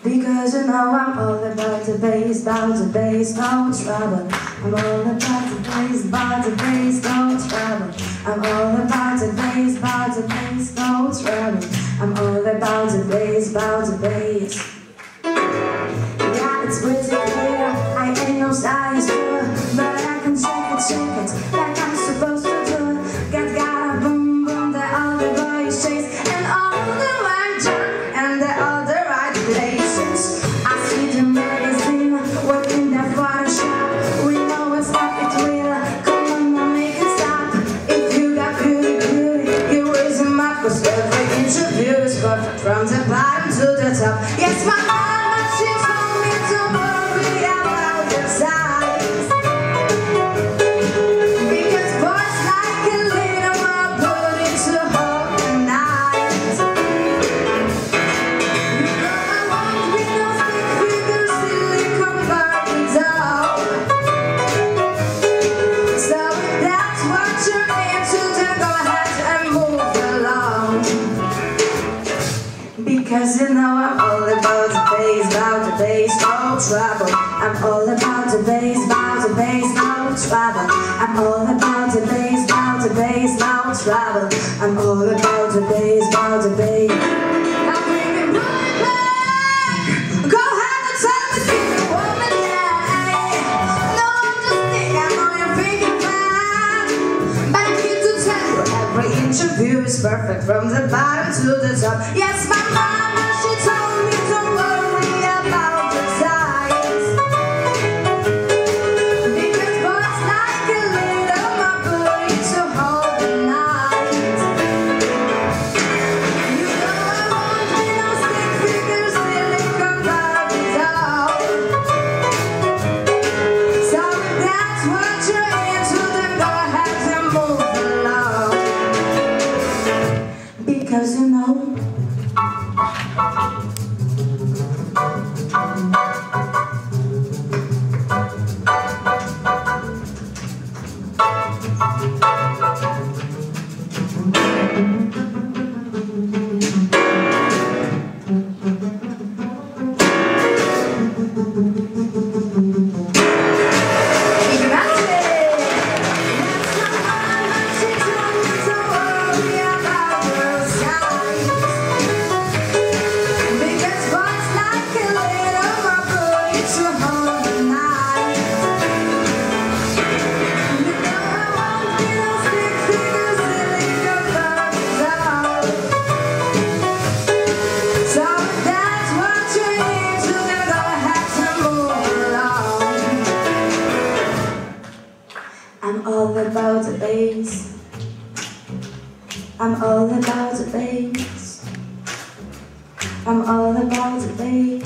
Because you know I'm all about the bass, no trouble. I'm all about the bass, no trouble. I'm all about the bass, no trouble. I'm all about the bass. Yeah, it's pretty clear, I ain't no science tour, but I can check it like I'm supposed to do. Got a boom boom that all the boys chase, and all the right turn, and all the right places. I see the magazine, working there for the shop. We know it's not between, come on now make it stop. If you got beauty, you raise them up, 'cause every interview is perfect from the bottom to the top. Yes, my mama, she told me to worry about the size, because boys like a little more booty to hold the night. You know I won't be no stick figure, silicone Barbie doll. So if that's what you're into, then go ahead and move along. Because you know I'm all about the bass, no trouble. I'm all about the bass, no trouble. I'm all about the bass, no trouble. I'm all about the bass. I'm bringing right back. Go ahead and tell me, give me woman, yeah. No, I'm just thinking, I know you're thinking bad, but I'm here to tell you every interview is perfect from the bottom to the top. Yes, my mama, she told me don't worry about the size, because boys like a little more booty to hold the night. You know I won't be no stick figure, silicone Barbie doll. So if that's what you're into, then go ahead and move along. Because you know I'm all about the bass. I'm all about the bass. I'm all about the bass.